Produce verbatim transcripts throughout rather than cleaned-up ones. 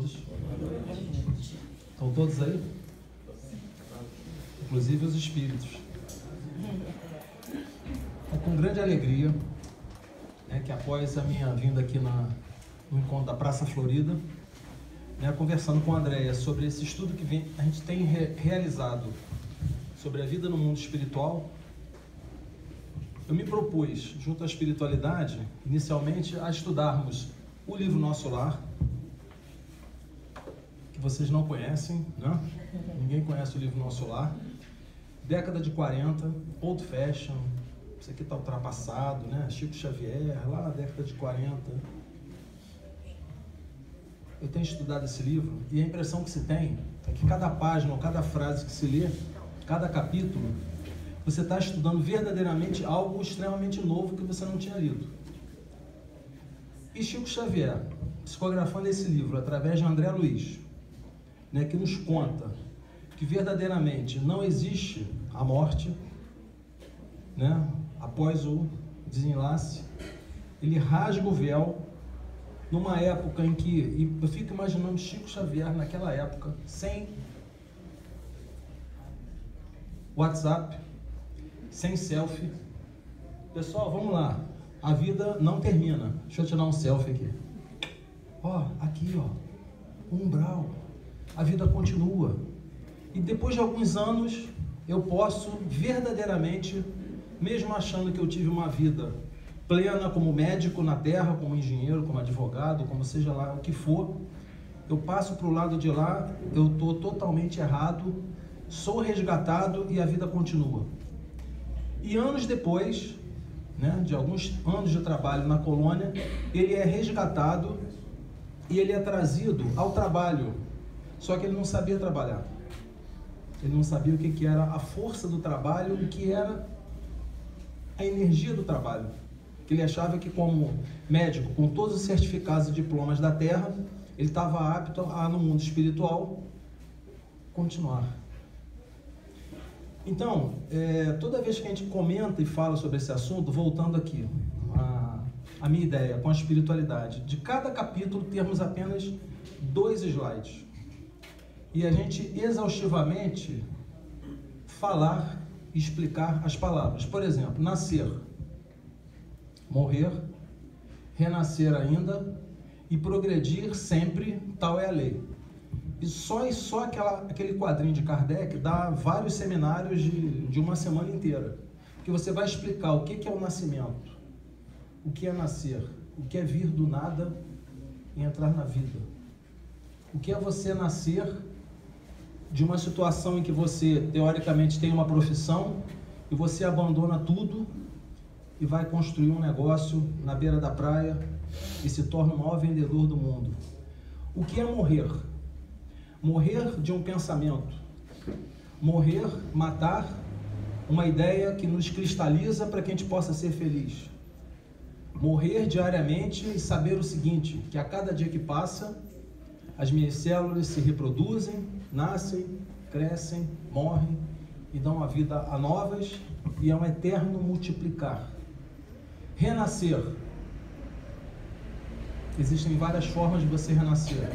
todos. Estão todos aí? Inclusive os espíritos. É com grande alegria, né, que após a minha vinda aqui na, no encontro da Praça Florida, né, conversando com a Andréia sobre esse estudo que vem, a gente tem re, realizado sobre a vida no mundo espiritual, eu me propus, junto à espiritualidade, inicialmente a estudarmos o livro Nosso Lar, que vocês não conhecem, né? Ninguém conhece o livro Nosso Lar. Década de quarenta, old fashion, isso aqui está ultrapassado, né? Chico Xavier, lá na década de quarenta. Eu tenho estudado esse livro e a impressão que se tem é que cada página ou cada frase que se lê, cada capítulo, você está estudando verdadeiramente algo extremamente novo que você não tinha lido. E Chico Xavier, psicografando esse livro através de André Luiz, né, que nos conta que verdadeiramente não existe a morte, né, após o desenlace, ele rasga o véu numa época em que, e eu fico imaginando Chico Xavier naquela época, sem WhatsApp, sem selfie. Pessoal, vamos lá, a vida não termina. Deixa eu tirar um selfie aqui. Ó, aqui ó, umbral, a vida continua. E depois de alguns anos, eu posso verdadeiramente, mesmo achando que eu tive uma vida plena como médico na terra, como engenheiro, como advogado, como seja lá o que for, eu passo para o lado de lá, eu estou totalmente errado, sou resgatado e a vida continua. E anos depois, né, de alguns anos de trabalho na colônia, ele é resgatado e ele é trazido ao trabalho, só que ele não sabia trabalhar. Ele não sabia o que, que era a força do trabalho, o que era a energia do trabalho. Que ele achava que, como médico, com todos os certificados e diplomas da Terra, ele estava apto a, no mundo espiritual, continuar. Então, é, toda vez que a gente comenta e fala sobre esse assunto, voltando aqui, a, a minha ideia com a espiritualidade, de cada capítulo termos apenas dois slides. E a gente exaustivamente falar e explicar as palavras. Por exemplo, nascer, morrer, renascer ainda e progredir sempre, tal é a lei. E só, e só aquela, aquele quadrinho de Kardec dá vários seminários de, de uma semana inteira. Que você vai explicar o que, que é o nascimento, o que é nascer, o que é vir do nada e entrar na vida. O que é você nascer de uma situação em que você, teoricamente, tem uma profissão e você abandona tudo e vai construir um negócio na beira da praia e se torna o maior vendedor do mundo. O que é morrer? Morrer de um pensamento. Morrer, matar uma ideia que nos cristaliza para que a gente possa ser feliz. Morrer diariamente e saber o seguinte, que a cada dia que passa, as minhas células se reproduzem, nascem, crescem, morrem e dão a vida a novas e é um eterno multiplicar. Renascer. Existem várias formas de você renascer.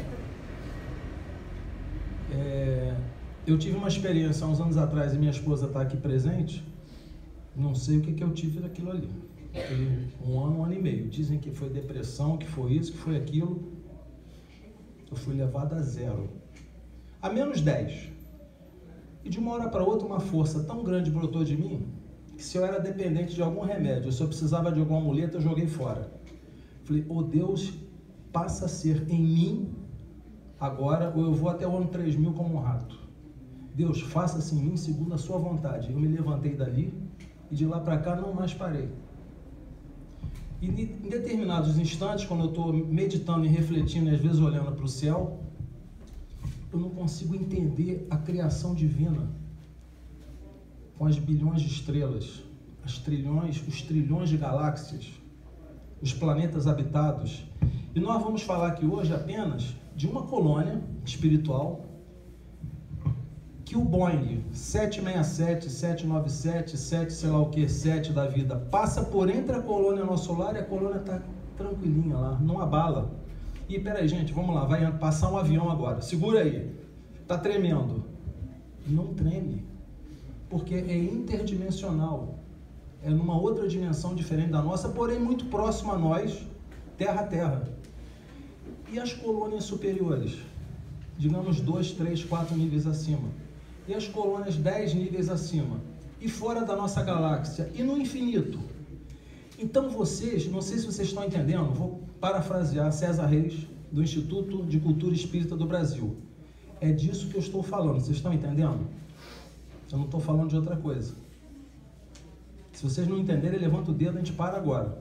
É, eu tive uma experiência há uns anos atrás e minha esposa está aqui presente. Não sei o que, que eu tive daquilo ali. Um ano, um ano e meio. Dizem que foi depressão, que foi isso, que foi aquilo. Eu fui levado a zero. A menos dez. E de uma hora para outra uma força tão grande brotou de mim que se eu era dependente de algum remédio, se eu precisava de alguma muleta, eu joguei fora. Falei, ô Deus, passa a ser em mim agora, ou eu vou até o ano três mil como um rato. Deus, faça-se em mim segundo a sua vontade. Eu me levantei dali e de lá para cá não mais parei. E em determinados instantes, quando eu estou meditando e refletindo, e às vezes olhando para o céu, eu não consigo entender a criação divina com as bilhões de estrelas, as trilhões, os trilhões de galáxias, os planetas habitados. E nós vamos falar aqui hoje apenas de uma colônia espiritual que o Boeing sete seis sete, sete nove sete, sete sei lá o que, sete da vida, passa por entre a colônia Nosso Lar e a colônia está tranquilinha lá, não abala. E peraí, gente, vamos lá, vai passar um avião agora. Segura aí. Tá tremendo. Não treme. Porque é interdimensional. É numa outra dimensão diferente da nossa, porém muito próximo a nós, terra a terra. E as colônias superiores? Digamos dois, três, quatro níveis acima. E as colônias dez níveis acima. E fora da nossa galáxia. E no infinito. Então vocês, não sei se vocês estão entendendo, vou parafrasear César Reis, do Instituto de Cultura Espírita do Brasil. É disso que eu estou falando, vocês estão entendendo? Eu não estou falando de outra coisa. Se vocês não entenderem, levanta o dedo, a gente para agora.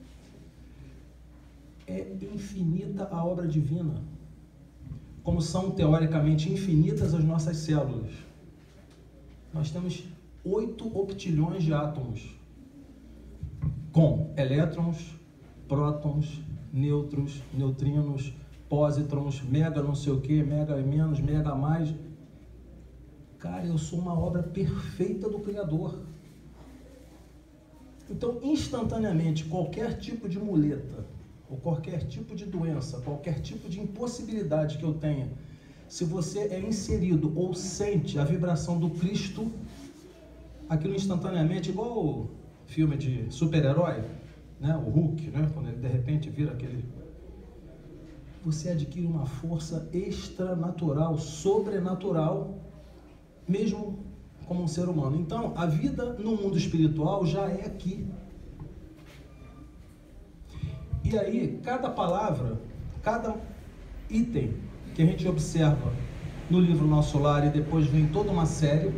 É infinita a obra divina. Como são, teoricamente, infinitas as nossas células. Nós temos oito octilhões de átomos, com elétrons, prótons, nêutrons, neutrinos, pósitrons, mega não sei o que, mega menos, mega mais. Cara, eu sou uma obra perfeita do Criador. Então, instantaneamente, qualquer tipo de muleta, ou qualquer tipo de doença, qualquer tipo de impossibilidade que eu tenha, se você é inserido ou sente a vibração do Cristo, aquilo instantaneamente, igual o filme de super-herói, né? O Hulk, né? Quando ele de repente vira aquele... Você adquire uma força extranatural, sobrenatural, mesmo como um ser humano. Então, a vida no mundo espiritual já é aqui. E aí, cada palavra, cada item que a gente observa no livro Nosso Lar e depois vem toda uma série,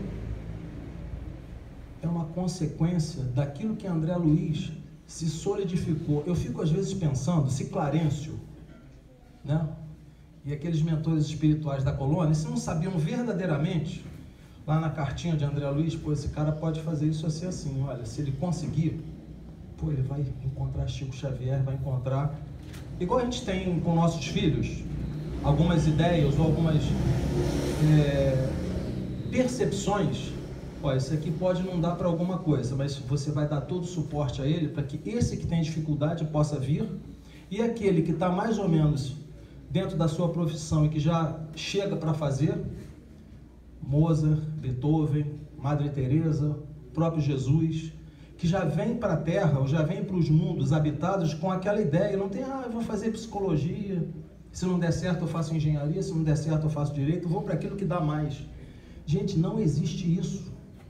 é uma consequência daquilo que André Luiz se solidificou. Eu fico às vezes pensando se Clarencio, né, e aqueles mentores espirituais da colônia, se não sabiam verdadeiramente, lá na cartinha de André Luiz, pô, esse cara pode fazer isso assim, assim, olha, se ele conseguir, pô, ele vai encontrar Chico Xavier, vai encontrar, igual a gente tem com nossos filhos, algumas ideias ou algumas é, percepções. Ó, esse aqui pode não dar para alguma coisa, mas você vai dar todo o suporte a ele para que esse que tem dificuldade possa vir, e aquele que está mais ou menos dentro da sua profissão e que já chega para fazer, Mozart, Beethoven, Madre Teresa, próprio Jesus, que já vem para a Terra, ou já vem para os mundos habitados com aquela ideia, não tem, ah, eu vou fazer psicologia, se não der certo eu faço engenharia, se não der certo eu faço direito, eu vou para aquilo que dá mais. Gente, não existe isso.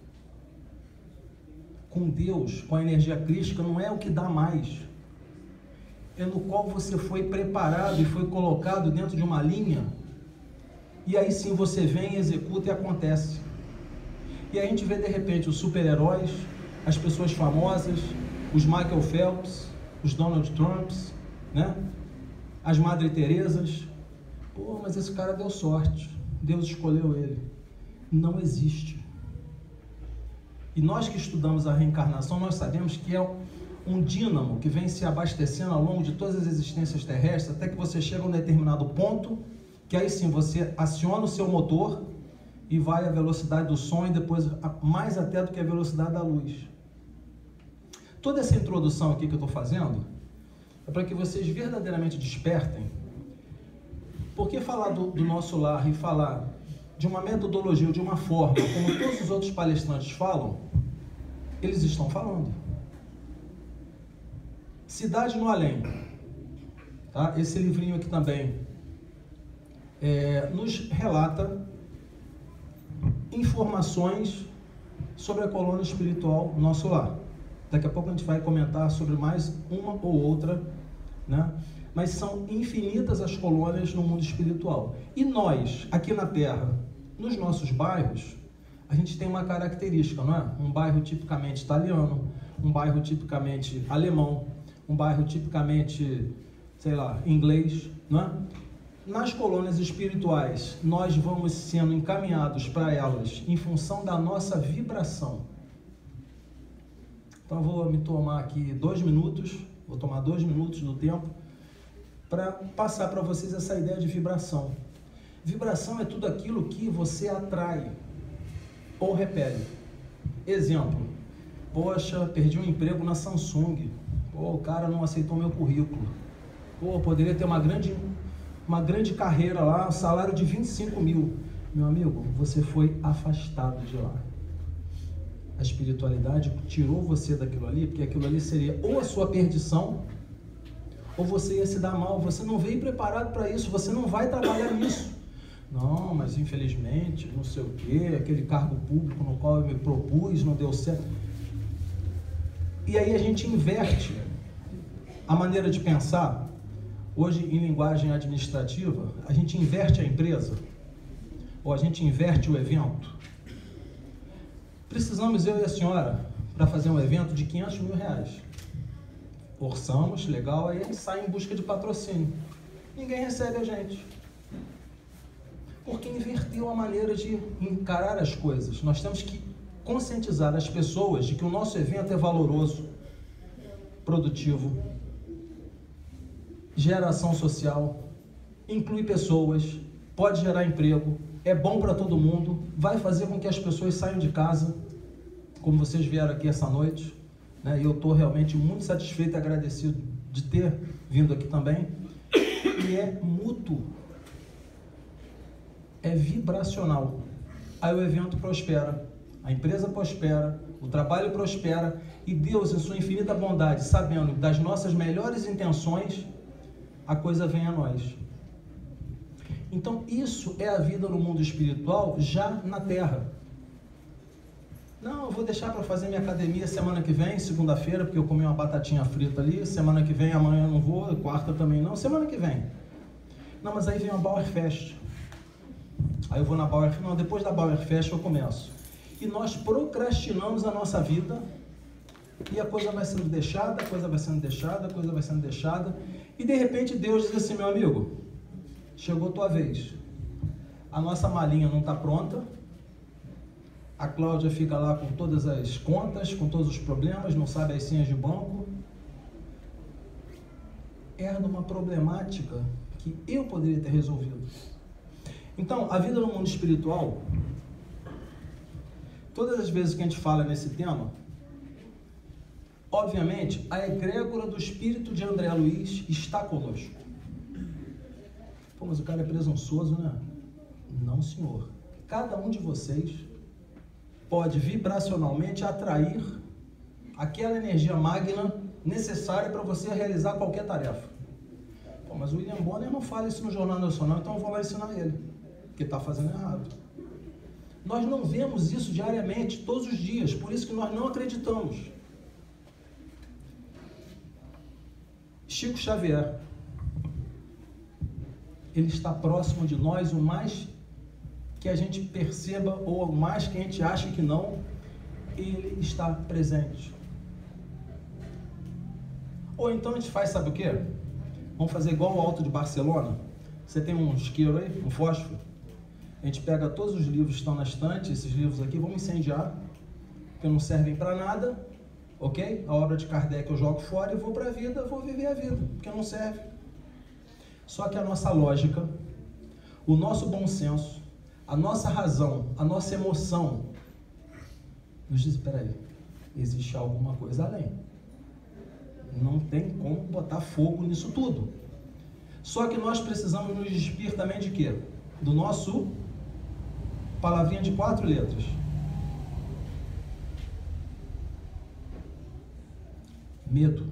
Com Deus, com a energia crística, não é o que dá mais. É no qual você foi preparado e foi colocado dentro de uma linha, e aí sim você vem, executa e acontece. E aí a gente vê de repente os super-heróis, as pessoas famosas, os Michael Phelps, os Donald Trumps, né? As Madre Teresas. Pô, mas esse cara deu sorte, Deus escolheu ele. Não existe. E nós que estudamos a reencarnação, nós sabemos que é um dínamo que vem se abastecendo ao longo de todas as existências terrestres, até que você chega a um determinado ponto, que aí sim você aciona o seu motor e vai à velocidade do som e depois mais até do que a velocidade da luz. Toda essa introdução aqui que eu estou fazendo é para que vocês verdadeiramente despertem, porque falar do, do Nosso Lar e falar de uma metodologia ou de uma forma, como todos os outros palestrantes falam, eles estão falando. Cidade no Além, tá? Esse livrinho aqui também é, nos relata informações sobre a colônia espiritual Nosso Lar. Daqui a pouco a gente vai comentar sobre mais uma ou outra, né? Mas são infinitas as colônias no mundo espiritual. E nós, aqui na Terra, nos nossos bairros, a gente tem uma característica, não é? Um bairro tipicamente italiano, um bairro tipicamente alemão, um bairro tipicamente, sei lá, inglês, não é? Nas colônias espirituais, nós vamos sendo encaminhados para elas em função da nossa vibração. Então eu vou me tomar aqui dois minutos, vou tomar dois minutos do tempo para passar para vocês essa ideia de vibração. Vibração é tudo aquilo que você atrai ou repele. Exemplo, poxa, perdi um emprego na Samsung. Pô, o cara não aceitou meu currículo. Pô, poderia ter uma grande uma grande carreira lá, um salário de vinte e cinco mil. Meu amigo, você foi afastado de lá. A espiritualidade tirou você daquilo ali, porque aquilo ali seria ou a sua perdição, ou você ia se dar mal. Você não veio preparado para isso, você não vai trabalhar nisso. Não, mas infelizmente, não sei o quê, aquele cargo público no qual eu me propus, não deu certo. E aí a gente inverte a maneira de pensar. Hoje, em linguagem administrativa, a gente inverte a empresa, ou a gente inverte o evento. Precisamos, eu e a senhora, para fazer um evento de quinhentos mil reais. Orçamos, legal, aí a gente sai em busca de patrocínio. Ninguém recebe a gente. Porque inverteu a maneira de encarar as coisas. Nós temos que conscientizar as pessoas de que o nosso evento é valoroso, produtivo, geração social, inclui pessoas, pode gerar emprego, é bom para todo mundo, vai fazer com que as pessoas saiam de casa, como vocês vieram aqui essa noite, né? E eu estou realmente muito satisfeito e agradecido de ter vindo aqui também. E é mútuo, é vibracional. Aí o evento prospera, a empresa prospera, o trabalho prospera, e Deus, em sua infinita bondade, sabendo das nossas melhores intenções, a coisa vem a nós. Então isso é a vida no mundo espiritual já na Terra. Não, eu vou deixar para fazer minha academia semana que vem, segunda-feira, porque eu comi uma batatinha frita ali, semana que vem, amanhã eu não vou, quarta também não, semana que vem. Não, mas aí vem uma Bauer Fest. Aí eu vou na Bauer Fest, não, depois da Bauer Fest eu começo. E nós procrastinamos a nossa vida, e a coisa vai sendo deixada, a coisa vai sendo deixada, a coisa vai sendo deixada, e de repente Deus diz assim, meu amigo, chegou a tua vez. A nossa malinha não está pronta, a Cláudia fica lá com todas as contas, com todos os problemas, não sabe as senhas de banco. Era uma problemática que eu poderia ter resolvido. Então, a vida no mundo espiritual, todas as vezes que a gente fala nesse tema, obviamente, a egrégora do espírito de André Luiz está conosco. Pô, mas o cara é presunçoso, né? Não, senhor. Cada um de vocês pode vibracionalmente atrair aquela energia magna necessária para você realizar qualquer tarefa. Pô, mas o William Bonner não fala isso no Jornal Nacional, então eu vou lá ensinar ele, porque está fazendo errado. Nós não vemos isso diariamente, todos os dias, por isso que nós não acreditamos. Chico Xavier, ele está próximo de nós o mais que a gente perceba, ou o mais que a gente ache que não, ele está presente. Ou então a gente faz, sabe o quê? Vamos fazer igual o Alto de Barcelona. Você tem um isqueiro aí, um fósforo? A gente pega todos os livros que estão na estante, esses livros aqui, vamos incendiar, porque não servem para nada, ok? A obra de Kardec eu jogo fora e vou para a vida, vou viver a vida, porque não serve. Só que a nossa lógica, o nosso bom senso, a nossa razão, a nossa emoção, nos diz, espera aí, existe alguma coisa além. Não tem como botar fogo nisso tudo. Só que nós precisamos nos despir também de quê? Do nosso palavrinha de quatro letras. Medo.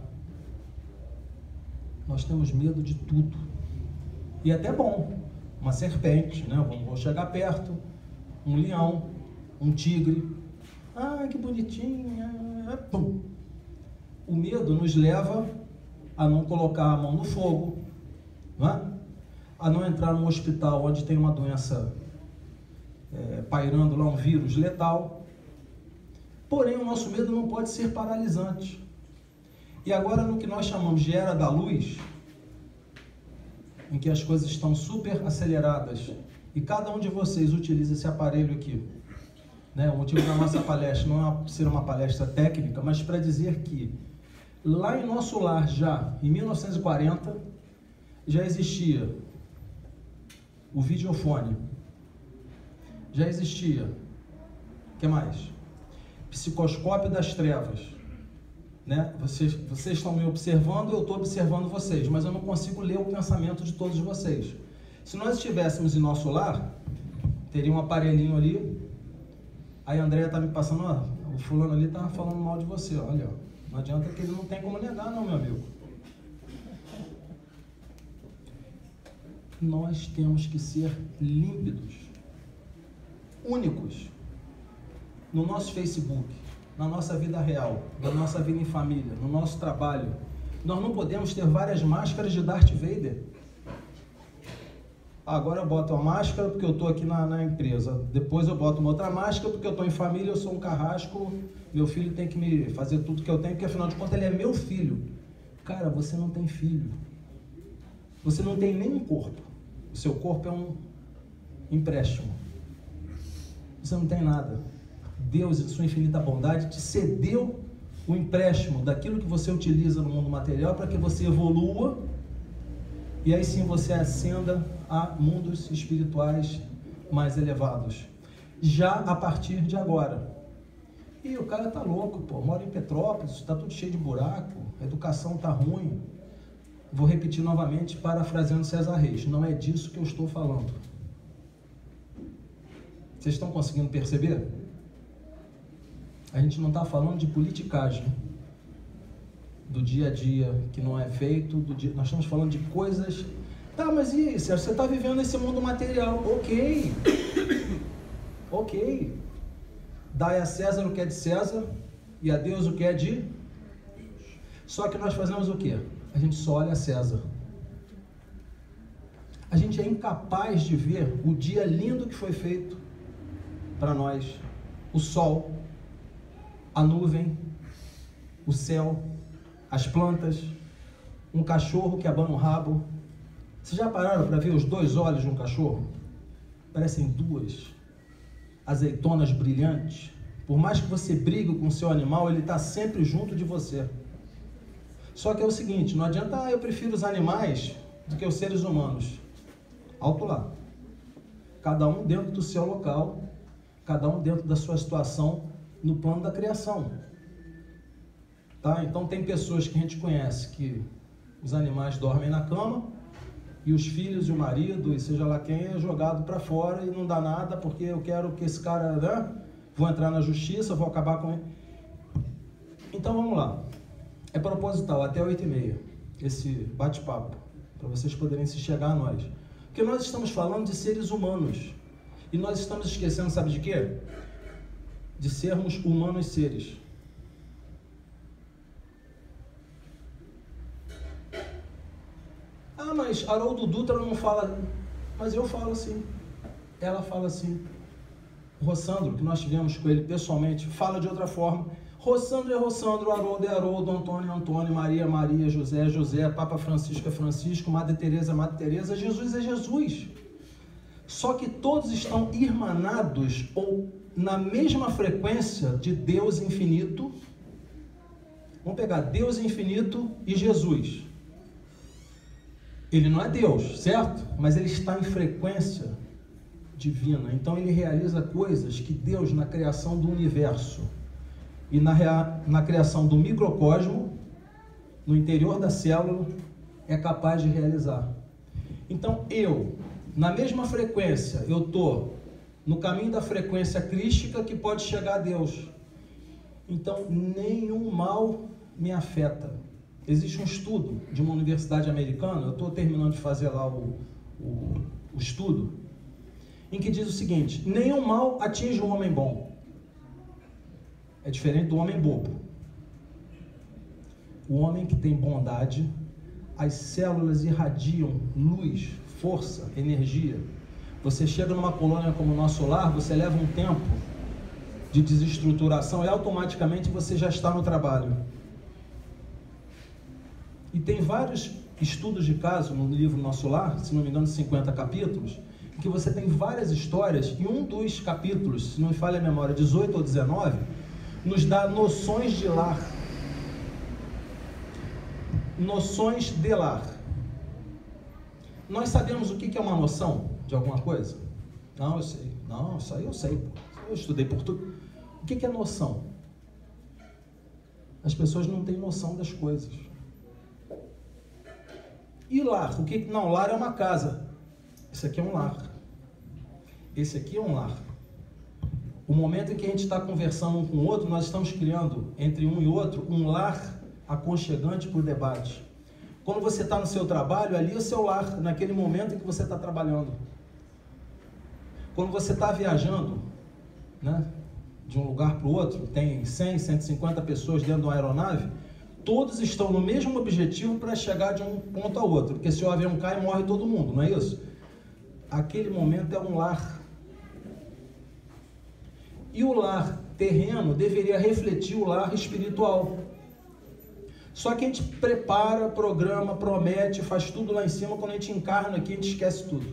Nós temos medo de tudo. E é até bom. Uma serpente, né? Vamos chegar perto. Um leão. Um tigre. Ah, que bonitinho. Pum. O medo nos leva a não colocar a mão no fogo, não é? A não entrar num hospital onde tem uma doença é, pairando lá, um vírus letal. Porém, o nosso medo não pode ser paralisante. E agora, no que nós chamamos de era da luz, em que as coisas estão super aceleradas, e cada um de vocês utiliza esse aparelho aqui, né? O motivo da nossa palestra não é ser uma palestra técnica, mas para dizer que lá em nosso lar, já em mil novecentos e quarenta, já existia o videofone, já existia, o que mais? Psicoscópio das trevas, né? Vocês, vocês estão me observando, eu estou observando vocês, mas eu não consigo ler o pensamento de todos vocês. Se nós estivéssemos em nosso lar, teria um aparelhinho ali, aí a Andréia está me passando, ó, o fulano ali está falando mal de você, olha, ó, não adianta que ele não tem como negar não, meu amigo. Nós temos que ser límpidos, únicos, no nosso Facebook, na nossa vida real, na nossa vida em família, no nosso trabalho. Nós não podemos ter várias máscaras de Darth Vader. Agora eu boto uma máscara porque eu estou aqui na, na empresa, depois eu boto uma outra máscara porque eu estou em família, eu sou um carrasco, meu filho tem que me fazer tudo que eu tenho, porque afinal de contas ele é meu filho. Cara, você não tem filho, você não tem nem um corpo, o seu corpo é um empréstimo, você não tem nada. Deus, em sua infinita bondade, te cedeu o empréstimo daquilo que você utiliza no mundo material para que você evolua e aí sim você ascenda a mundos espirituais mais elevados, já a partir de agora. E o cara tá louco, pô, mora em Petrópolis, tá tudo cheio de buraco, a educação tá ruim. Vou repetir novamente, parafraseando César Reis, não é disso que eu estou falando. Vocês estão conseguindo perceber? A gente não está falando de politicagem, do dia a dia que não é feito, do dia... nós estamos falando de coisas... Tá, mas e aí, Sérgio, você está vivendo esse mundo material, ok, ok, dai a César o que é de César e a Deus o que é de... Só que nós fazemos o quê? A gente só olha a César. A gente é incapaz de ver o dia lindo que foi feito para nós, o sol, a nuvem, o céu, as plantas, um cachorro que abana o rabo. Vocês já pararam para ver os dois olhos de um cachorro? Parecem duas azeitonas brilhantes. Por mais que você brigue com o seu animal, ele está sempre junto de você. Só que é o seguinte, não adianta, ah, eu prefiro os animais do que os seres humanos. Alto lá. Cada um dentro do seu local, cada um dentro da sua situação, no plano da criação. Tá? Então tem pessoas que a gente conhece que os animais dormem na cama e os filhos e o marido, e seja lá quem, é jogado para fora e não dá nada porque eu quero que esse cara, né? Vou entrar na justiça, vou acabar com ele. Então vamos lá. É proposital, até oito e meia, esse bate-papo, para vocês poderem se chegar a nós. Porque nós estamos falando de seres humanos. E nós estamos esquecendo, sabe de quê? De sermos humanos seres. Ah, mas Haroldo Dutra não fala... Mas eu falo assim. Ela fala assim. O Rossandro, que nós tivemos com ele pessoalmente, fala de outra forma. Rossandro é Rossandro, Haroldo é Haroldo, Antônio é Antônio, Maria é Maria, José é José, Papa Francisco é Francisco, Madre Teresa é Madre Teresa, Jesus é Jesus. Só que todos estão irmanados ou na mesma frequência de Deus infinito. Vamos pegar Deus infinito e Jesus. Ele não é Deus, certo? Mas ele está em frequência divina. Então ele realiza coisas que Deus, na criação do universo e na, rea... na criação do microcosmo, no interior da célula, é capaz de realizar. Então eu, na mesma frequência, eu estou no caminho da frequência crística que pode chegar a Deus. Então nenhum mal me afeta. Existe um estudo de uma universidade americana, eu estou terminando de fazer lá o, o, o estudo, em que diz o seguinte: nenhum mal atinge um homem bom. É diferente do homem bobo. O homem que tem bondade, as células irradiam luz, força, energia. Você chega numa colônia como o nosso lar, você leva um tempo de desestruturação e automaticamente você já está no trabalho. E tem vários estudos de caso no livro Nosso Lar, se não me engano, cinquenta capítulos, em que você tem várias histórias, e um dos capítulos, se não me falha a memória, dezoito ou dezenove, nos dá noções de lar. Noções de lar. Nós sabemos o que é uma noção de alguma coisa? Não, eu sei. Não, isso aí eu sei. Eu estudei por tudo. O que é noção? As pessoas não têm noção das coisas. E lar? O que? Não, lar é uma casa. Esse aqui é um lar. Esse aqui é um lar. O momento em que a gente está conversando um com o outro, nós estamos criando, entre um e outro, um lar aconchegante para o debate. Quando você está no seu trabalho, ali é o seu lar, naquele momento em que você está trabalhando. Quando você está viajando, né, de um lugar para o outro, tem cem, cento e cinquenta pessoas dentro de uma aeronave, todos estão no mesmo objetivo para chegar de um ponto ao outro, porque se o avião cai, morre todo mundo, não é isso? Aquele momento é um lar. E o lar terreno deveria refletir o lar espiritual. Só que a gente prepara, programa, promete, faz tudo lá em cima, quando a gente encarna aqui, a gente esquece tudo.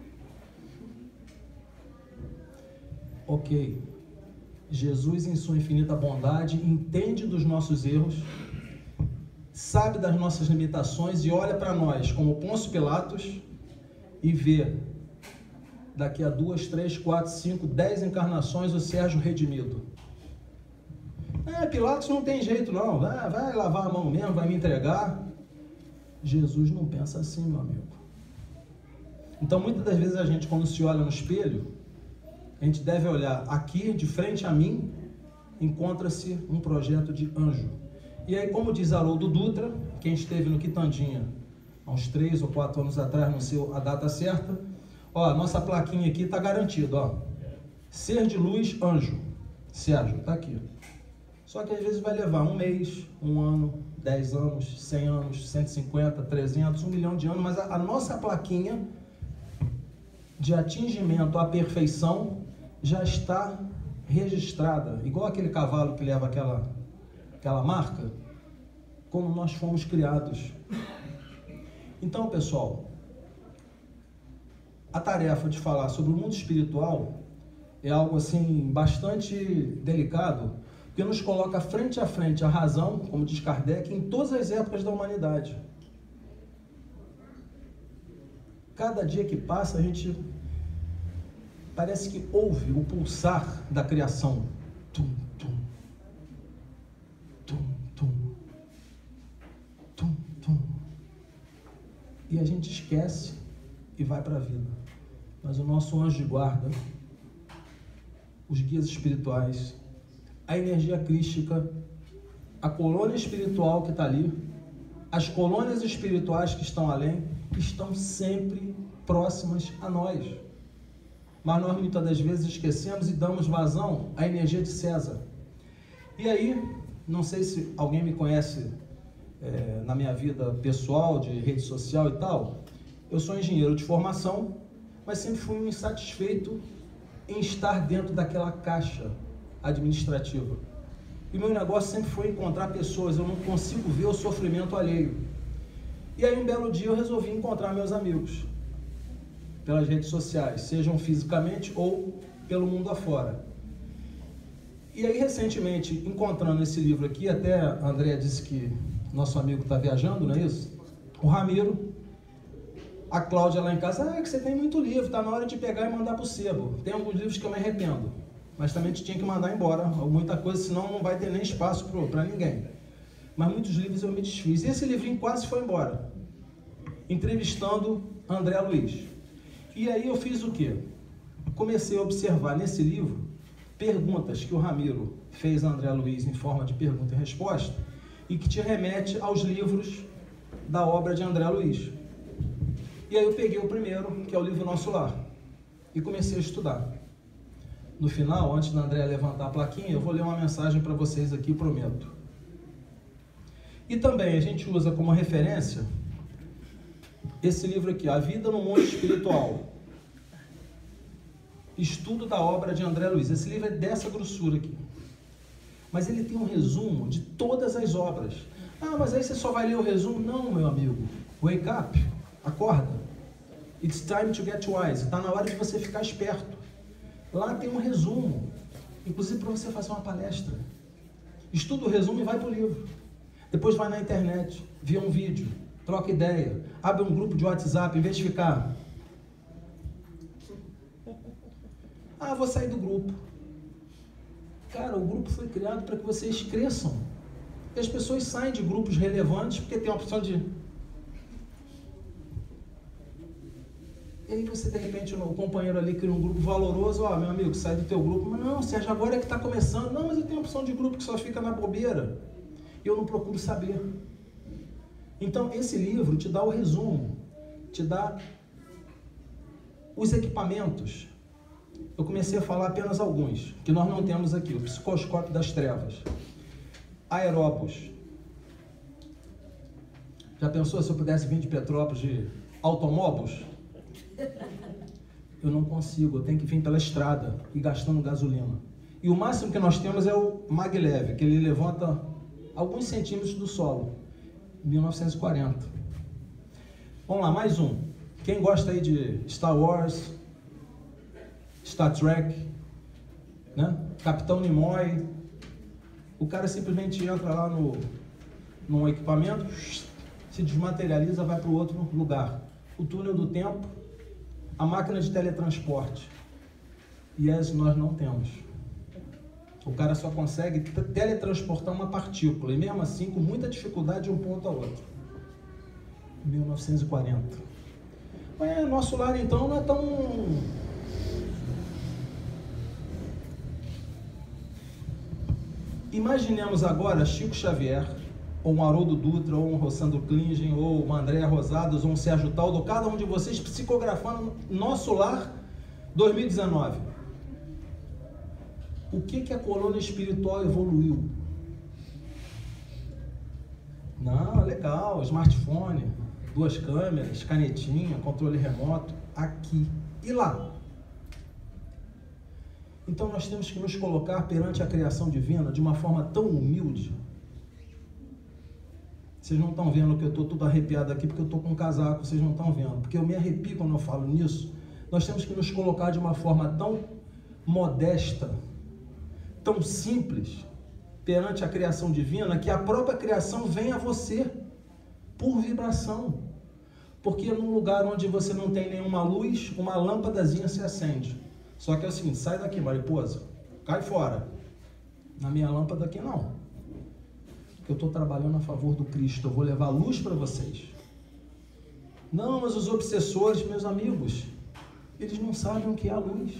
Ok. Jesus, em sua infinita bondade, entende dos nossos erros, sabe das nossas limitações e olha para nós como Pôncio Pilatos e vê daqui a duas, três, quatro, cinco, dez encarnações o Sérgio redimido. É, Pilatos não tem jeito não, vai, vai lavar a mão mesmo, vai me entregar. Jesus não pensa assim, meu amigo. Então muitas das vezes a gente, quando se olha no espelho, a gente deve olhar aqui, de frente a mim, encontra-se um projeto de anjo. E aí, como diz Haroldo Dutra, quem esteve no Quitandinha há uns três ou quatro anos atrás, não sei a data certa, ó, nossa plaquinha aqui está garantida, ó. Ser de luz, anjo. Sérgio, está aqui. Só que às vezes vai levar um mês, um ano, dez anos, cem anos, cento e cinquenta, trezentos, um milhão de anos, mas a, a nossa plaquinha de atingimento à perfeição já está registrada, igual aquele cavalo que leva aquela, aquela marca, como nós fomos criados. Então, pessoal, a tarefa de falar sobre o mundo espiritual é algo assim bastante delicado, porque nos coloca frente a frente a razão, como diz Kardec, em todas as épocas da humanidade. Cada dia que passa, a gente parece que ouve o pulsar da criação. Tum, tum, tum, tum, tum, tum. E a gente esquece e vai para a vida. Mas o nosso anjo de guarda, os guias espirituais, a energia crística, a colônia espiritual que está ali, as colônias espirituais que estão além, estão sempre próximas a nós. Mas nós muitas das vezes esquecemos e damos vazão à energia de César. E aí, não sei se alguém me conhece é, na minha vida pessoal, de rede social e tal, eu sou engenheiro de formação, mas sempre fui um insatisfeito em estar dentro daquela caixa administrativa. E meu negócio sempre foi encontrar pessoas, eu não consigo ver o sofrimento alheio. E aí um belo dia eu resolvi encontrar meus amigos pelas redes sociais, sejam fisicamente ou pelo mundo afora. E aí recentemente, encontrando esse livro aqui, até a Andréa disse que nosso amigo está viajando, não é isso? O Ramiro, a Cláudia lá em casa, ah, é que você tem muito livro, está na hora de pegar e mandar para o sebo. Tem alguns livros que eu me arrependo, mas também te tinha que mandar embora, muita coisa, senão não vai ter nem espaço para ninguém. Mas muitos livros eu me desfiz. E esse livrinho quase foi embora, entrevistando André Luiz. E aí eu fiz o quê? Comecei a observar nesse livro perguntas que o Ramiro fez a André Luiz em forma de pergunta e resposta e que te remete aos livros da obra de André Luiz. E aí eu peguei o primeiro, que é o livro Nosso Lar, e comecei a estudar. No final, antes da André levantar a plaquinha, eu vou ler uma mensagem para vocês aqui, prometo. E também a gente usa como referência esse livro aqui, A Vida no Mundo Espiritual. Estudo da obra de André Luiz. Esse livro é dessa grossura aqui. Mas ele tem um resumo de todas as obras. Ah, mas aí você só vai ler o resumo? Não, meu amigo. Wake up. Acorda. It's time to get wise. Está na hora de você ficar esperto. Lá tem um resumo. Inclusive para você fazer uma palestra. Estuda o resumo e vai para o livro. Depois vai na internet, vê um vídeo, troca ideia, abre um grupo de WhatsApp, em vez de ficar... Ah, vou sair do grupo. Cara, o grupo foi criado para que vocês cresçam. E as pessoas saem de grupos relevantes porque tem a opção de... E aí você, de repente, o companheiro ali cria um grupo valoroso, ó, oh, meu amigo, sai do teu grupo. Mas não, Sérgio, agora é que está começando. Não, mas eu tenho a opção de grupo que só fica na bobeira. Eu não procuro saber. Então, esse livro te dá o resumo, te dá os equipamentos. Eu comecei a falar apenas alguns, que nós não temos aqui. O psicoscópio das trevas. Aeróbus. Já pensou se eu pudesse vir de Petrópolis de automóveis? Eu não consigo, eu tenho que vir pela estrada e gastando gasolina. E o máximo que nós temos é o maglev, que ele levanta alguns centímetros do solo. mil novecentos e quarenta. Vamos lá, mais um. Quem gosta aí de Star Wars, Star Trek, né? Capitão Nimoy, o cara simplesmente entra lá no, no equipamento, se desmaterializa, vai para o outro lugar. O túnel do tempo, a máquina de teletransporte. E essa nós não temos. O cara só consegue teletransportar uma partícula, e mesmo assim com muita dificuldade de um ponto ao outro. mil novecentos e quarenta. Mas nosso lar então não é tão... Imaginemos agora Chico Xavier, ou um Haroldo Dutra, ou um Rossandro Klingen, ou uma Andréa Rosados, ou um Sérgio Taldo, cada um de vocês psicografando Nosso Lar dois mil e dezenove. O que que a coluna espiritual evoluiu? Não, legal, smartphone, duas câmeras, canetinha, controle remoto, aqui e lá. Então nós temos que nos colocar perante a criação divina de uma forma tão humilde. Vocês não estão vendo que eu estou tudo arrepiado aqui porque eu estou com um casaco, vocês não estão vendo, porque eu me arrepio quando eu falo nisso. Nós temos que nos colocar de uma forma tão modesta, tão simples, perante a criação divina, que a própria criação vem a você, por vibração. Porque num lugar onde você não tem nenhuma luz, uma lâmpadazinha se acende. Só que é o seguinte, sai daqui, mariposa, cai fora. Na minha lâmpada aqui não. Porque eu estou trabalhando a favor do Cristo, eu vou levar luz para vocês. Não, mas os obsessores, meus amigos, eles não sabem o que é a luz.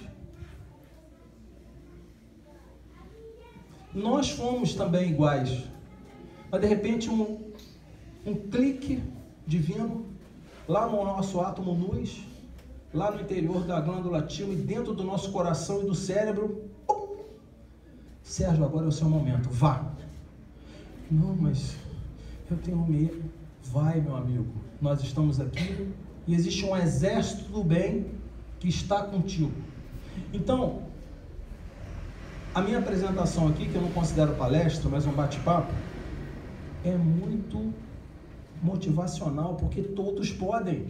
Nós fomos também iguais, mas de repente um, um clique divino, lá no nosso átomo luz, lá no interior da glândula timo e dentro do nosso coração e do cérebro, pum! Sérgio, agora é o seu momento, vá. Não, mas eu tenho medo. Vai, meu amigo, nós estamos aqui e existe um exército do bem que está contigo. Então, a minha apresentação aqui, que eu não considero palestra, mas um bate-papo, é muito motivacional, porque todos podem.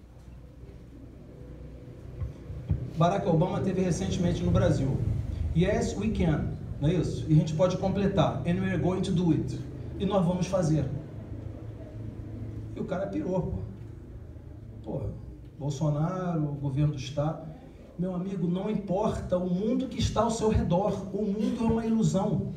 Barack Obama teve recentemente no Brasil. Yes, we can. Não é isso? E a gente pode completar. And we are going to do it. E nós vamos fazer. E o cara pirou, pô. Porra, Bolsonaro, o governo do Estado. Meu amigo, não importa o mundo que está ao seu redor. O mundo é uma ilusão.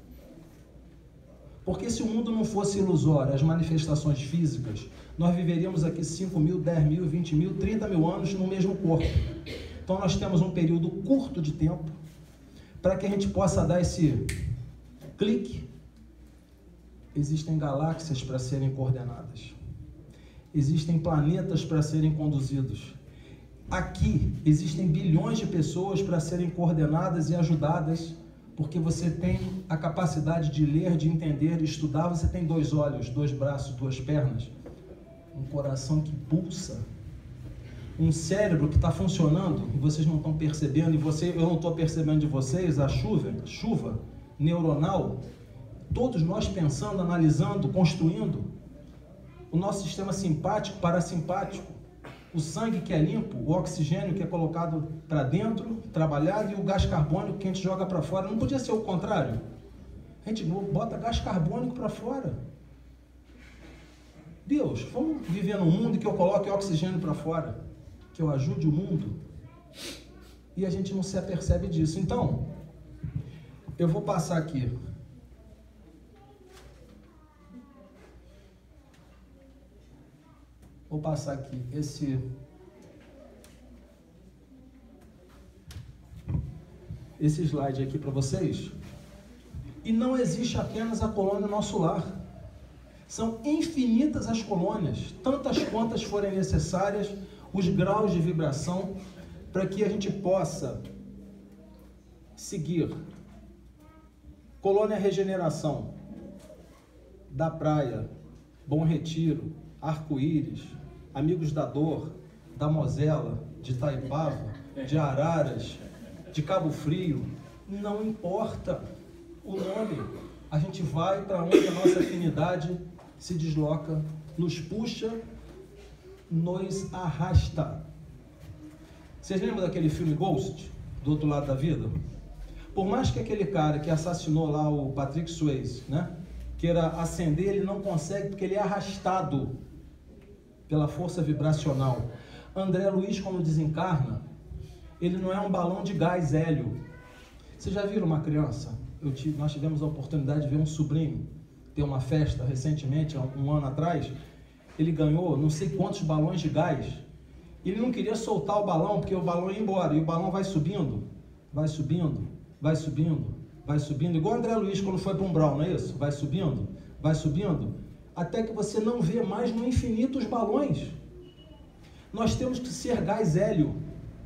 Porque se o mundo não fosse ilusório, as manifestações físicas, nós viveríamos aqui cinco mil, dez mil, vinte mil, trinta mil anos no mesmo corpo. Então nós temos um período curto de tempo para que a gente possa dar esse clique. Existem galáxias para serem coordenadas. Existem planetas para serem conduzidos. Aqui existem bilhões de pessoas para serem coordenadas e ajudadas, porque você tem a capacidade de ler, de entender, de estudar. Você tem dois olhos, dois braços, duas pernas, um coração que pulsa, um cérebro que está funcionando e vocês não estão percebendo, e você, eu não estou percebendo de vocês a chuva, chuva neuronal, todos nós pensando, analisando, construindo o nosso sistema simpático, parasimpático, o sangue que é limpo, o oxigênio que é colocado para dentro, trabalhado, e o gás carbônico que a gente joga para fora. Não podia ser o contrário? A gente bota gás carbônico para fora. Deus, vamos viver num mundo que eu coloque oxigênio para fora, que eu ajude o mundo, e a gente não se apercebe disso. Então, eu vou passar aqui Vou passar aqui esse... esse slide aqui para vocês. E não existe apenas a colônia Nosso Lar. São infinitas as colônias, tantas quantas forem necessárias, os graus de vibração, para que a gente possa seguir. Colônia Regeneração, da Praia, Bom Retiro, Arco-Íris, Amigos da Dor, da Mosela, de Itaipava, de Araras, de Cabo Frio, não importa o nome, a gente vai para onde a nossa afinidade se desloca, nos puxa, nos arrasta. Vocês lembram daquele filme Ghost, Do Outro Lado da Vida? Por mais que aquele cara que assassinou lá o Patrick Swayze, né, queira ascender, ele não consegue porque ele é arrastado pela força vibracional. André Luiz, quando desencarna, ele não é um balão de gás hélio. Vocês já viram uma criança? Eu tive, nós tivemos a oportunidade de ver um sobrinho ter uma festa recentemente, um ano atrás. Ele ganhou não sei quantos balões de gás. Ele não queria soltar o balão porque o balão ia embora. E o balão vai subindo, vai subindo, vai subindo, vai subindo. Igual o André Luiz quando foi para um Brown, não é isso? Vai subindo, vai subindo, até que você não vê mais no infinito os balões. Nós temos que ser gás hélio.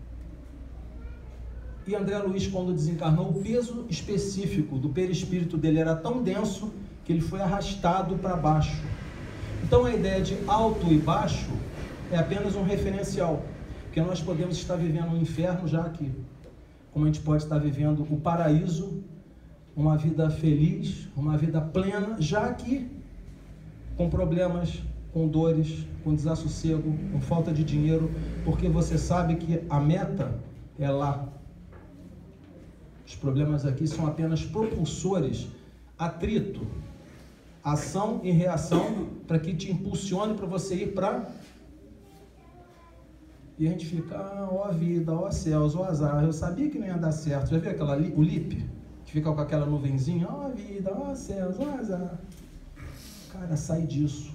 E André Luiz, quando desencarnou, o peso específico do perispírito dele era tão denso que ele foi arrastado para baixo. Então a ideia de alto e baixo é apenas um referencial, porque nós podemos estar vivendo um inferno já aqui, como a gente pode estar vivendo o paraíso, uma vida feliz, uma vida plena, já aqui, com problemas, com dores, com desassossego, com falta de dinheiro, porque você sabe que a meta é lá. Os problemas aqui são apenas propulsores, atrito, ação e reação, para que te impulsione para você ir para... E a gente fica, ah, ó a vida, ó céus, ó azar, eu sabia que não ia dar certo. Já viu aquela, o lip, que fica com aquela nuvenzinha, ó a vida, ó céus, ó azar. Cara, sai disso.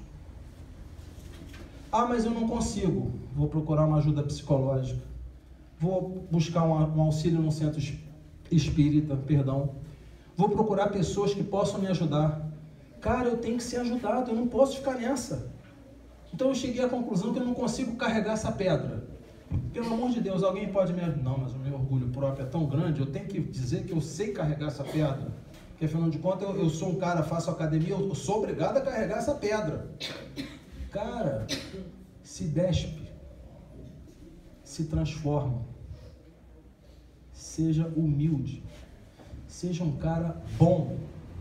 Ah, mas eu não consigo. Vou procurar uma ajuda psicológica. Vou buscar um, um auxílio num centro espírita, perdão. Vou procurar pessoas que possam me ajudar. Cara, eu tenho que ser ajudado, eu não posso ficar nessa. Então eu cheguei à conclusão que eu não consigo carregar essa pedra. Pelo amor de Deus, alguém pode me ajudar? Não, mas o meu orgulho próprio é tão grande, eu tenho que dizer que eu sei carregar essa pedra. Porque afinal de contas, eu, eu sou um cara, faço academia, eu sou obrigado a carregar essa pedra. Cara, se despe, se transforma, seja humilde, seja um cara bom,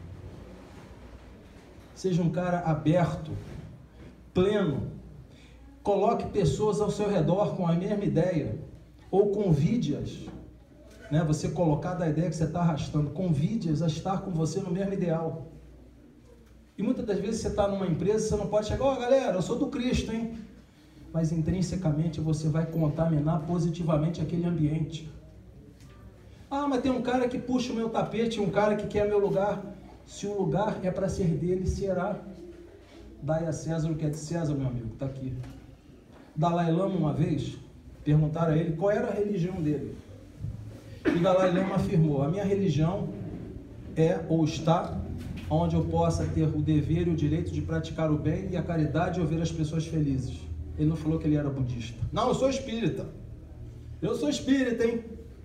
seja um cara aberto, pleno, coloque pessoas ao seu redor com a mesma ideia, ou convide-as, né? Você colocar da ideia que você está arrastando, convide-as a estar com você no mesmo ideal. E muitas das vezes você está numa empresa, você não pode chegar, ó, oh, galera, eu sou do Cristo, hein? Mas intrinsecamente você vai contaminar positivamente aquele ambiente. Ah, mas tem um cara que puxa o meu tapete, um cara que quer meu lugar. Se o lugar é para ser dele, será. Dai a César o que é de César, meu amigo, está aqui. Dalai Lama, uma vez, perguntaram a ele qual era a religião dele. E Dalai Lama afirmou, a minha religião é ou está onde eu possa ter o dever e o direito de praticar o bem e a caridade e ouvir as pessoas felizes. Ele não falou que ele era budista. Não, eu sou espírita. Eu sou espírita, hein?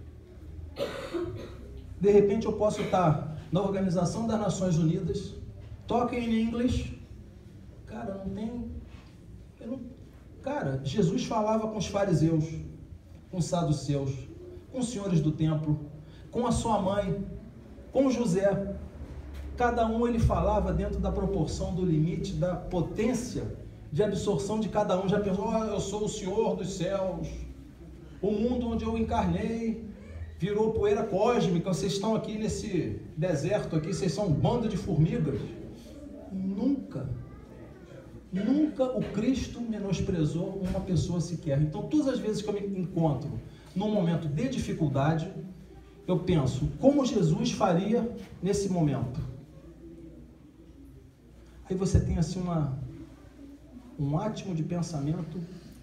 De repente eu posso estar na Organização das Nações Unidas, talking in English. Cara, não tem... Eu não... Cara, Jesus falava com os fariseus, com os saduceus, com os senhores do templo, com a sua mãe, com José. Cada um ele falava dentro da proporção do limite, da potência de absorção de cada um. Já pensou, oh, eu sou o Senhor dos céus, o mundo onde eu encarnei virou poeira cósmica, vocês estão aqui nesse deserto aqui, vocês são um bando de formigas. Nunca, nunca o Cristo menosprezou uma pessoa sequer. Então, todas as vezes que eu me encontro num momento de dificuldade, eu penso, como Jesus faria nesse momento? Aí você tem assim uma, um átimo de pensamento,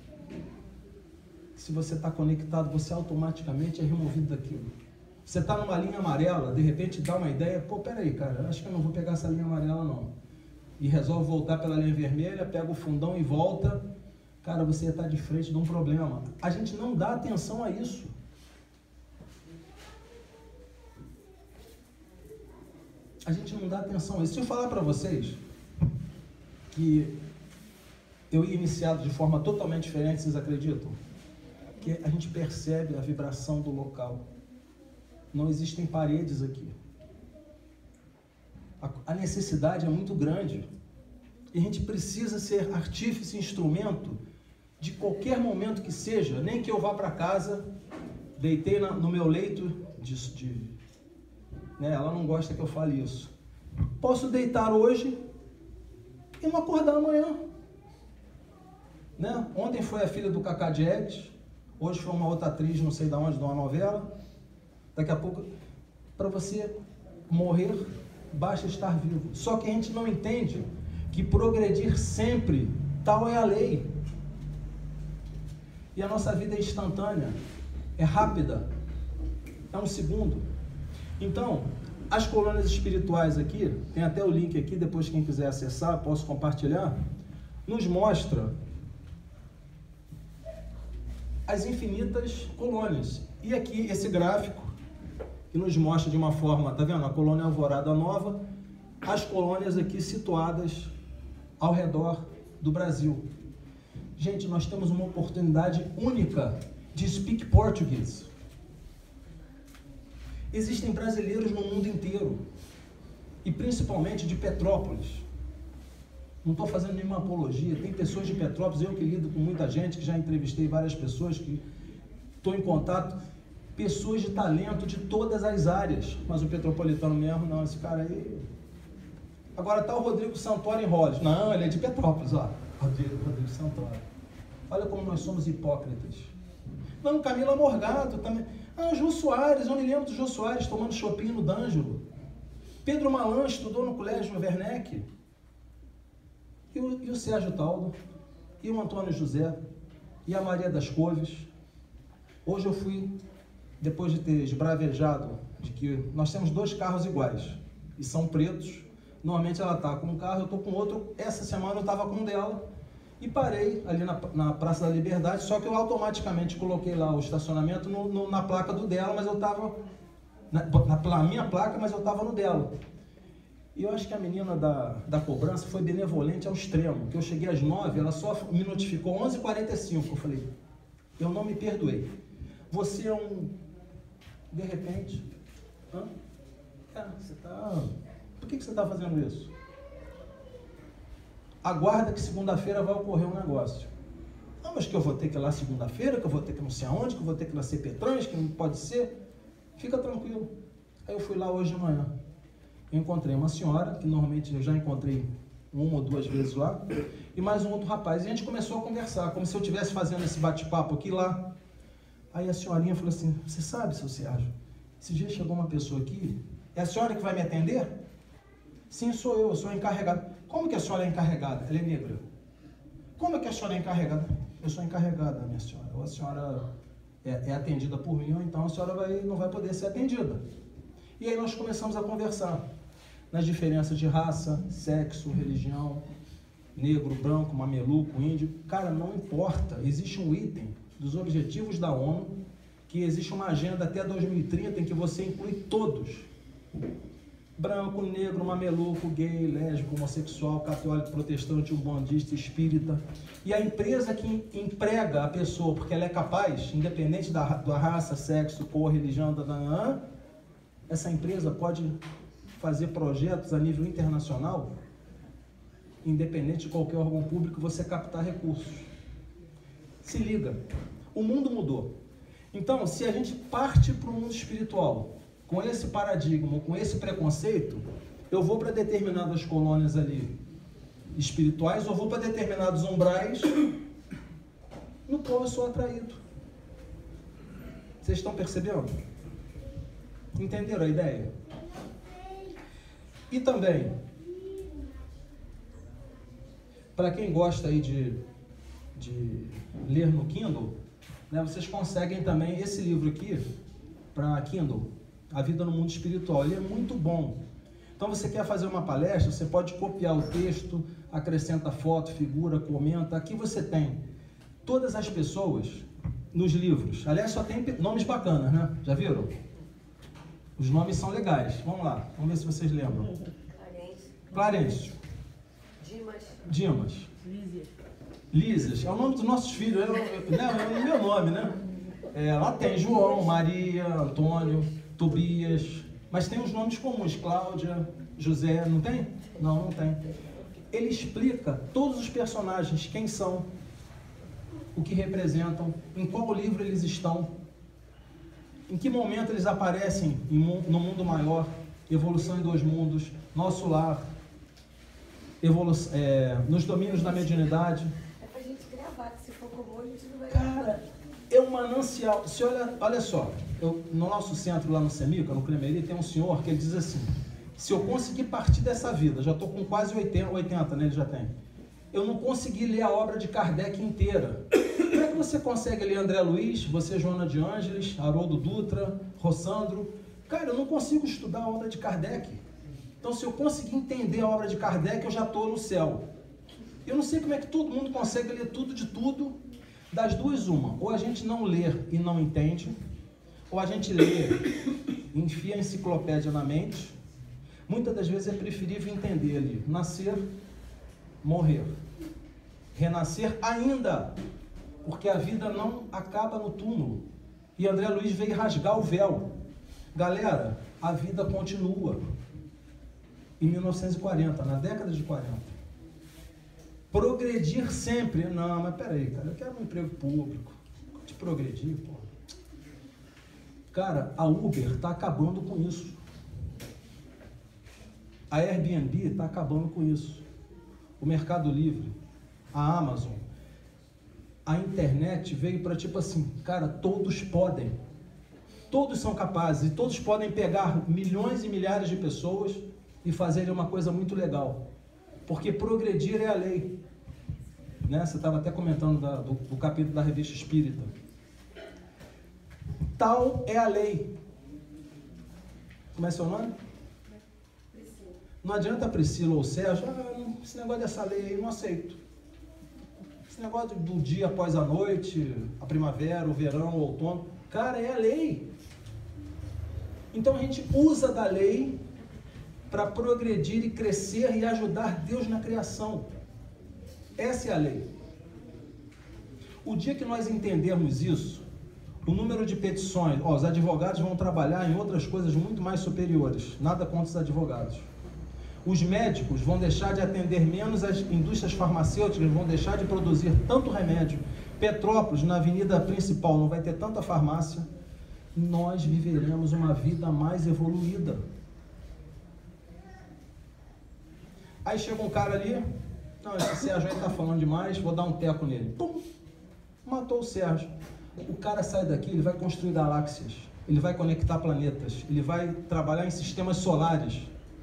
se você está conectado, você automaticamente é removido daquilo. Você está numa linha amarela, de repente dá uma ideia, pô, peraí, cara, acho que eu não vou pegar essa linha amarela não. E resolve voltar pela linha vermelha, pega o fundão e volta, cara, você está de frente de um problema. A gente não dá atenção a isso. A gente não dá atenção a isso. Se eu falar para vocês que eu ia iniciado de forma totalmente diferente, vocês acreditam? Que a gente percebe a vibração do local. Não existem paredes aqui. A, a necessidade é muito grande. E a gente precisa ser artífice, instrumento, de qualquer momento que seja, nem que eu vá para casa, deitei na, no meu leito, de, de, né, ela não gosta que eu fale isso. Posso deitar hoje e não acordar amanhã. Né? Ontem foi a filha do Cacá Diegues, hoje foi uma outra atriz, não sei de onde, de uma novela. Daqui a pouco, para você morrer, basta estar vivo. Só que a gente não entende que progredir sempre, tal é a lei. E a nossa vida é instantânea, é rápida, é um segundo. Então, as colônias espirituais aqui, tem até o link aqui, depois quem quiser acessar, posso compartilhar, nos mostra as infinitas colônias. E aqui esse gráfico que nos mostra de uma forma, tá vendo? A colônia Alvorada Nova, as colônias aqui situadas ao redor do Brasil. Gente, nós temos uma oportunidade única de speak português. Existem brasileiros no mundo inteiro, e principalmente de Petrópolis. Não estou fazendo nenhuma apologia, tem pessoas de Petrópolis, eu que lido com muita gente, que já entrevistei várias pessoas, que estou em contato, pessoas de talento de todas as áreas, mas o petropolitano mesmo, não, esse cara aí... Agora está o Rodrigo Santoro em Rollins, não, ele é de Petrópolis, ó, Rodrigo, Rodrigo Santoro. Olha como nós somos hipócritas. Não, Camila Morgado também. Ah, Jô Soares, eu me lembro do Jô Soares tomando choppinho no D'Angelo. Pedro Malan estudou no Colégio Werneck. E o, e o Sérgio Taldo, e o Antônio José, e a Maria das Couves. Hoje eu fui, depois de ter esbravejado, de que nós temos dois carros iguais, e são pretos. Normalmente ela está com um carro, eu estou com outro. Essa semana eu estava com um dela. E parei ali na, na Praça da Liberdade, só que eu automaticamente coloquei lá o estacionamento no, no, na placa do dela, mas eu estava... Na, na, na minha placa, mas eu estava no dela. E eu acho que a menina da, da cobrança foi benevolente ao extremo, que eu cheguei às nove, ela só me notificou onze e quarenta e cinco. Eu falei, eu não me perdoei. Você é um... De repente... Hã? É, você está... Por que, que você está fazendo isso? Aguarda que segunda-feira vai ocorrer um negócio. Não, mas que eu vou ter que ir lá segunda-feira, que eu vou ter que não sei aonde, que eu vou ter que ir lá ser Petrans, que não pode ser. Fica tranquilo. Aí eu fui lá hoje de manhã. Eu encontrei uma senhora, que normalmente eu já encontrei uma ou duas vezes lá, e mais um outro rapaz. E a gente começou a conversar, como se eu estivesse fazendo esse bate-papo aqui lá. Aí a senhorinha falou assim, você sabe, seu Sérgio, esse dia chegou uma pessoa aqui, é a senhora que vai me atender? Sim, sou eu, eu sou a encarregada. Como que a senhora é encarregada? Ela é negra. Como é que a senhora é encarregada? Eu sou encarregada, minha senhora. Ou a senhora é, é atendida por mim, ou então a senhora vai, não vai poder ser atendida. E aí nós começamos a conversar nas diferenças de raça, sexo, religião, negro, branco, mameluco, índio. Cara, não importa. Existe um item dos objetivos da ONU, que existe uma agenda até dois mil e trinta em que você inclui todos. Branco, negro, mameluco, gay, lésbico, homossexual, católico, protestante, umbandista, espírita. E a empresa que emprega a pessoa porque ela é capaz, independente da, da raça, sexo, cor, religião, da, da, da, essa empresa pode fazer projetos a nível internacional, independente de qualquer órgão público, você captar recursos. Se liga, o mundo mudou. Então, se a gente parte para o mundo espiritual, com esse paradigma, com esse preconceito, eu vou para determinadas colônias ali espirituais, ou vou para determinados umbrais no qual eu sou atraído. Vocês estão percebendo? Entenderam a ideia? E também, Para quem gosta aí de, de ler no Kindle, né, vocês conseguem também esse livro aqui para Kindle, A Vida no Mundo Espiritual. Ele é muito bom. Então você quer fazer uma palestra, você pode copiar o texto, acrescenta foto, figura, comenta. Aqui você tem todas as pessoas nos livros. Aliás, só tem nomes bacanas, né? Já viram? Os nomes são legais. Vamos lá, vamos ver se vocês lembram. Clarencio. Clarencio. Dimas. Dimas. Lísias. Lísias. É o nome dos nossos filhos, é, né? É o meu nome, né? É, lá tem João, Maria, Antônio, Tobias. Mas tem os nomes comuns, Cláudia, José, não tem? Não, não tem. Ele explica todos os personagens, quem são, o que representam, em qual livro eles estão, em que momento eles aparecem no mundo maior, Evolução em Dois Mundos, Nosso Lar, evolu é, nos domínios da mediunidade. É pra gente gravar, que se for comum a gente não vai Cara, gravar. é um manancial. Se olha, olha só, eu, no nosso centro lá no Semica, no Cremeri, tem um senhor que ele diz assim: se eu conseguir partir dessa vida, já estou com quase oitenta, oitenta, né, ele já tem, eu não consegui ler a obra de Kardec inteira. Como é que você consegue ler André Luiz, você Joana de Ângeles, Haroldo Dutra, Rossandro? Cara, eu não consigo estudar a obra de Kardec. Então, se eu conseguir entender a obra de Kardec, eu já estou no céu. Eu não sei como é que todo mundo consegue ler tudo de tudo. Das duas, uma. Ou a gente não lê e não entende, ou a gente lê, enfia a enciclopédia na mente. Muitas das vezes é preferível entender ali, nascer, morrer, renascer ainda, porque a vida não acaba no túmulo. E André Luiz veio rasgar o véu. Galera, a vida continua. Em mil novecentos e quarenta, na década de quarenta. Progredir sempre. Não, mas peraí, cara, eu quero um emprego público. De progredir, pô. Cara, a Uber está acabando com isso. A Airbnb está acabando com isso. O Mercado Livre, a Amazon, a internet veio para tipo assim, cara, todos podem. Todos são capazes e todos podem pegar milhões e milhares de pessoas e fazerem uma coisa muito legal. Porque progredir é a lei. Né? Você estava até comentando da, do, do capítulo da Revista Espírita. Tal é a lei. Como é seu nome? Priscila. Não adianta Priscila ou Sérgio, ah, esse negócio dessa lei aí eu não aceito. Esse negócio do dia após a noite, a primavera, o verão, o outono, cara, é a lei. Então a gente usa da lei para progredir e crescer e ajudar Deus na criação. Essa é a lei. O dia que nós entendermos isso, o número de petições, ó, os advogados vão trabalhar em outras coisas muito mais superiores, nada contra os advogados. Os médicos vão deixar de atender menos, as indústrias farmacêuticas vão deixar de produzir tanto remédio. Petrópolis, na avenida principal, não vai ter tanta farmácia. Nós viveremos uma vida mais evoluída. Aí chega um cara ali, não, esse Sérgio aí tá falando demais, vou dar um teco nele. Pum! Matou o Sérgio. O cara sai daqui, ele vai construir galáxias, ele vai conectar planetas, ele vai trabalhar em sistemas solares.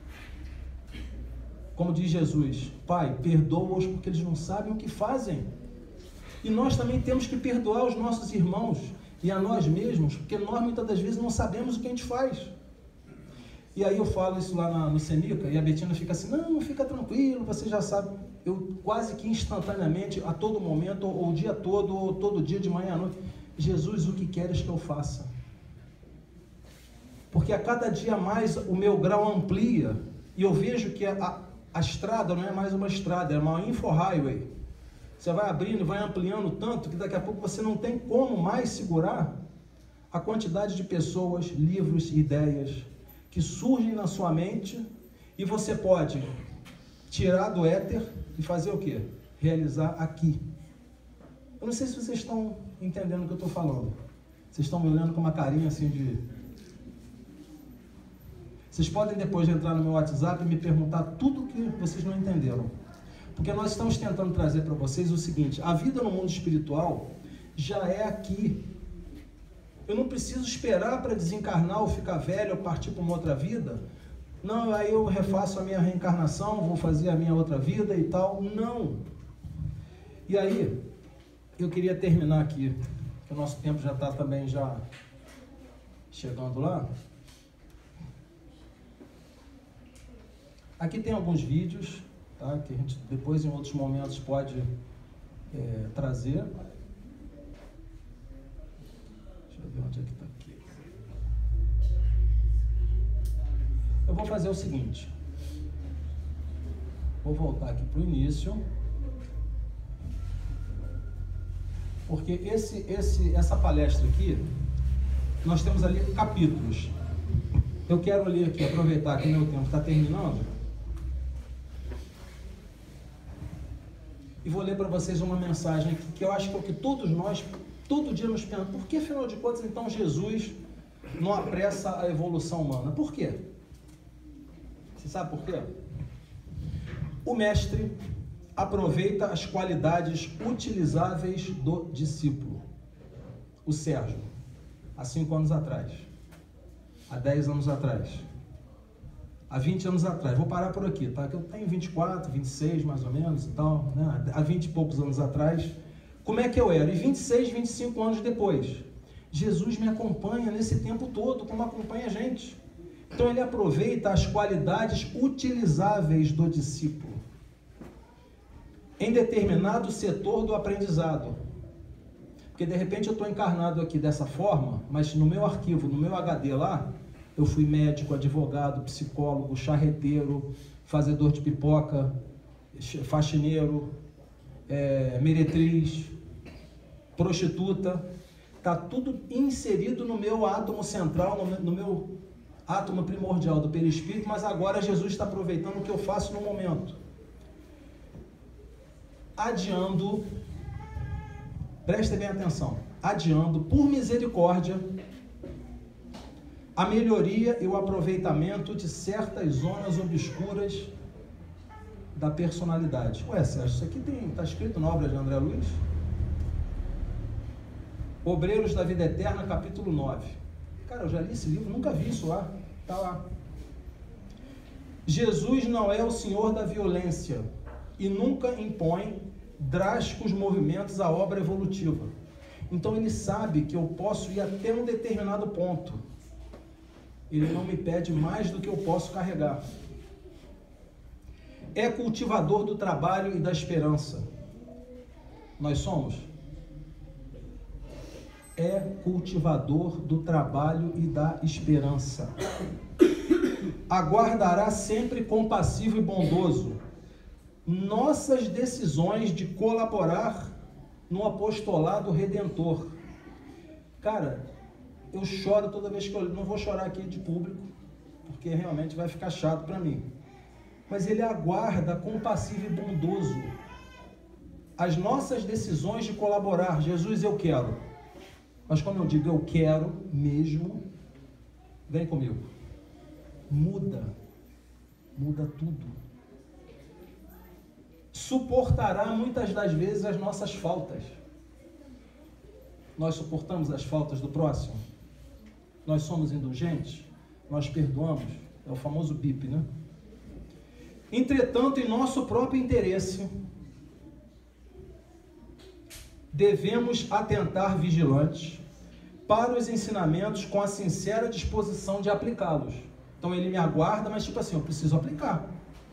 Como diz Jesus, Pai, perdoa-os porque eles não sabem o que fazem. E nós também temos que perdoar os nossos irmãos e a nós mesmos, porque nós muitas das vezes não sabemos o que a gente faz. E aí eu falo isso lá na, no Semica, e a Betina fica assim, não, fica tranquilo, você já sabe. Eu quase que instantaneamente, a todo momento, ou, ou o dia todo, ou todo dia, de manhã à noite, Jesus, o que queres que eu faça? Porque a cada dia mais o meu grau amplia, e eu vejo que a, a estrada não é mais uma estrada, é uma info-highway. Você vai abrindo, vai ampliando tanto, que daqui a pouco você não tem como mais segurar a quantidade de pessoas, livros, ideias, que surgem na sua mente, e você pode tirar do éter e fazer o quê? Realizar aqui. Eu não sei se vocês estão entendendo o que eu estou falando. Vocês estão me olhando com uma carinha assim de... Vocês podem depois de entrar no meu WhatsApp e me perguntar tudo o que vocês não entenderam. Porque nós estamos tentando trazer para vocês o seguinte, a vida no mundo espiritual já é aqui. Eu não preciso esperar para desencarnar ou ficar velho ou partir para uma outra vida. Não, aí eu refaço a minha reencarnação, vou fazer a minha outra vida e tal. Não. E aí, eu queria terminar aqui, que o nosso tempo já está também já chegando lá. Aqui tem alguns vídeos, tá, que a gente depois em outros momentos pode é, trazer. Deixa eu ver onde é que está aqui. Eu vou fazer o seguinte. Vou voltar aqui para o início. Porque esse, esse, essa palestra aqui, nós temos ali capítulos. Eu quero ler aqui, aproveitar que meu tempo está terminando. E vou ler para vocês uma mensagem aqui, que eu acho que é o que todos nós, todo dia nos pensamos. Por que, afinal de contas, então, Jesus não apressa a evolução humana? Por quê? Você sabe por quê? O mestre aproveita as qualidades utilizáveis do discípulo. O Sérgio, há cinco anos atrás, há dez anos atrás, há vinte anos atrás, vou parar por aqui, tá? Que eu tenho vinte e quatro, vinte e seis mais ou menos e tal, né? Há vinte e poucos anos atrás, como é que eu era? E vinte e seis, vinte e cinco anos depois, Jesus me acompanha nesse tempo todo, como acompanha a gente. Então ele aproveita as qualidades utilizáveis do discípulo em determinado setor do aprendizado. Porque de repente eu estou encarnado aqui dessa forma, mas no meu arquivo, no meu H D lá, eu fui médico, advogado, psicólogo, charreteiro, fazedor de pipoca, faxineiro, é, meretriz, prostituta. Está tudo inserido no meu átomo central, no, no meu átomo primordial do perispírito, mas agora Jesus está aproveitando o que eu faço no momento. Adiando, prestem bem atenção, adiando por misericórdia a melhoria e o aproveitamento de certas zonas obscuras da personalidade. Ué, Sérgio, isso aqui está escrito na obra de André Luiz? Obreiros da Vida Eterna, capítulo nove. Cara, eu já li esse livro, nunca vi isso lá. Está lá. Jesus não é o senhor da violência e nunca impõe drásticos movimentos à obra evolutiva. Então ele sabe que eu posso ir até um determinado ponto. Ele não me pede mais do que eu posso carregar. É cultivador do trabalho e da esperança. Nós somos? É cultivador do trabalho e da esperança. Aguardará sempre compassivo e bondoso nossas decisões de colaborar no apostolado redentor. Cara, eu choro toda vez que eu... Não vou chorar aqui de público, porque realmente vai ficar chato para mim. Mas ele aguarda compassivo e bondoso as nossas decisões de colaborar. Jesus, eu quero. Mas quando eu digo eu quero mesmo, vem comigo. Muda. Muda tudo. Suportará muitas das vezes as nossas faltas. Nós suportamos as faltas do próximo? Nós somos indulgentes? Nós perdoamos? É o famoso B I P, né? Entretanto, em nosso próprio interesse, devemos atentar vigilantes para os ensinamentos com a sincera disposição de aplicá-los. Então ele me aguarda, mas tipo assim, eu preciso aplicar.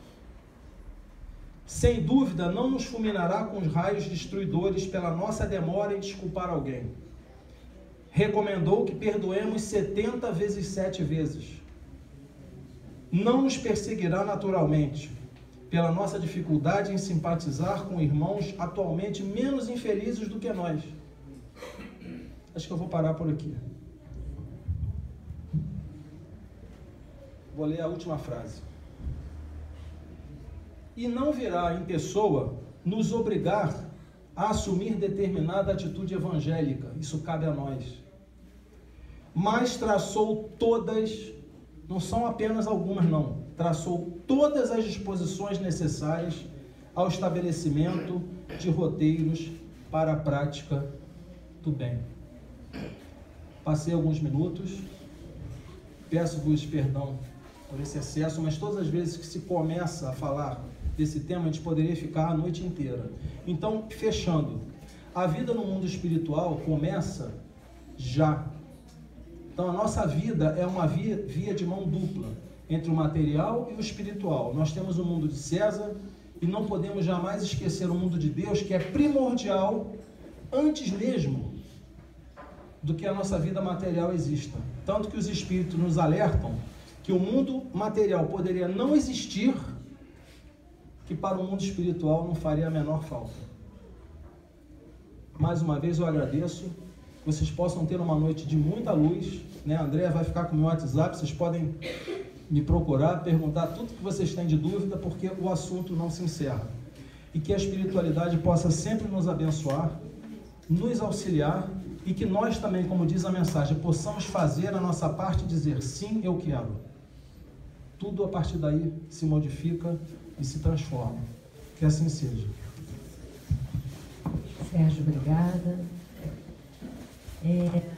Sem dúvida, não nos fulminará com os raios destruidores pela nossa demora em desculpar alguém. Recomendou que perdoemos setenta vezes sete vezes. Não nos perseguirá naturalmente pela nossa dificuldade em simpatizar com irmãos atualmente menos infelizes do que nós. Acho que eu vou parar por aqui. Vou ler a última frase. E não virá em pessoa nos obrigar a assumir determinada atitude evangélica. Isso cabe a nós. Mas traçou todas, não são apenas algumas não, traçou todas as disposições necessárias ao estabelecimento de roteiros para a prática do bem. Passei alguns minutos, peço-vos perdão por esse excesso, mas todas as vezes que se começa a falar desse tema, a gente poderia ficar a noite inteira. Então, fechando, a vida no mundo espiritual começa já. Então, a nossa vida é uma via, via de mão dupla, entre o material e o espiritual. Nós temos o mundo de César e não podemos jamais esquecer o mundo de Deus, que é primordial antes mesmo do que a nossa vida material exista. Tanto que os espíritos nos alertam que o mundo material poderia não existir, que para o mundo espiritual não faria a menor falta. Mais uma vez eu agradeço, que vocês possam ter uma noite de muita luz, né? A Andréa vai ficar com o meu WhatsApp, vocês podem me procurar, perguntar tudo que vocês têm de dúvida, porque o assunto não se encerra. E que a espiritualidade possa sempre nos abençoar, nos auxiliar, e que nós também, como diz a mensagem, possamos fazer a nossa parte e dizer, sim, eu quero. Tudo a partir daí se modifica e se transforma. Que assim seja. Sérgio, obrigada. É...